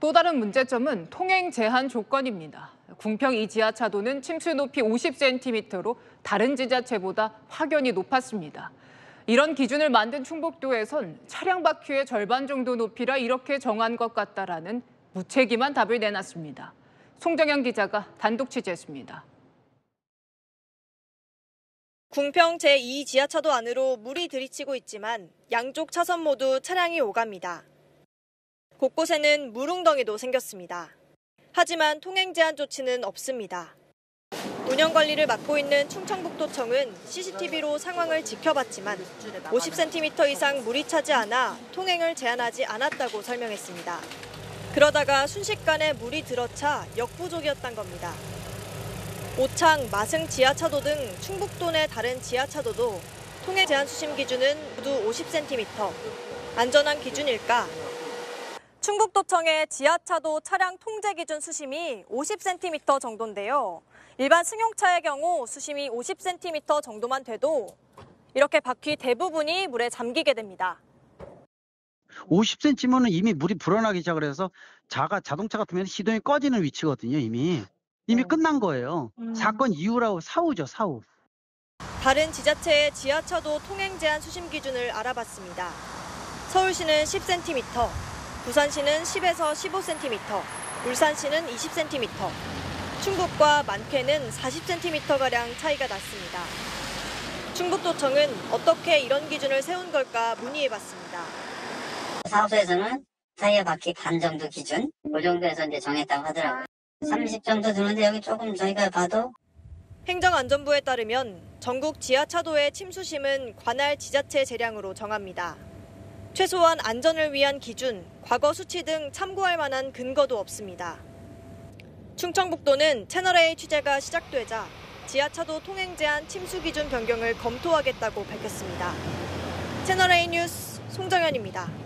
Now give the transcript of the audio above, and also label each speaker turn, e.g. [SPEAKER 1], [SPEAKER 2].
[SPEAKER 1] 또 다른 문제점은 통행 제한 조건입니다. 궁평 이 지하차도는 침수 높이 50cm로 다른 지자체보다 확연히 높았습니다. 이런 기준을 만든 충북도에선 차량 바퀴의 절반 정도 높이라 이렇게 정한 것 같다라는 무책임한 답을 내놨습니다. 송정현 기자가 단독 취재했습니다.
[SPEAKER 2] 궁평 제2 지하차도 안으로 물이 들이치고 있지만 양쪽 차선 모두 차량이 오갑니다. 곳곳에는 물웅덩이도 생겼습니다. 하지만 통행 제한 조치는 없습니다. 운영 관리를 맡고 있는 충청북도청은 CCTV로 상황을 지켜봤지만 50cm 이상 물이 차지 않아 통행을 제한하지 않았다고 설명했습니다. 그러다가 순식간에 물이 들어차 역부족이었단 겁니다. 오창, 마승 지하차도 등 충북도 내 다른 지하차도도 통행 제한 수심 기준은 모두 50cm. 안전한 기준일까? 충북도청의 지하차도 차량 통제 기준 수심이 50cm 정도인데요. 일반 승용차의 경우 수심이 50cm 정도만 돼도 이렇게 바퀴 대부분이 물에 잠기게 됩니다.
[SPEAKER 3] 50cm면 이미 물이 불어나기 시작을 해서 자동차 같으면 시동이 꺼지는 위치거든요, 이미 끝난 거예요. 사건 이후라고 사후죠, 사후.
[SPEAKER 2] 다른 지자체의 지하차도 통행 제한 수심 기준을 알아봤습니다. 서울시는 10cm, 부산시는 10에서 15cm, 울산시는 20cm, 충북과 많게는 40cm가량 차이가 났습니다. 충북도청은 어떻게 이런 기준을 세운 걸까 문의해봤습니다.
[SPEAKER 4] 사업소에서는 타이어 바퀴 반 정도 기준, 그 정도에서 이제 정했다고 하더라고요. 30 정도 드는데 여기 조금 저희가 봐도
[SPEAKER 2] 행정안전부에 따르면 전국 지하차도의 침수심은 관할 지자체 재량으로 정합니다. 최소한 안전을 위한 기준, 과거 수치 등 참고할 만한 근거도 없습니다. 충청북도는 채널A 취재가 시작되자 지하차도 통행 제한 침수 기준 변경을 검토하겠다고 밝혔습니다. 채널A 뉴스 송정현입니다.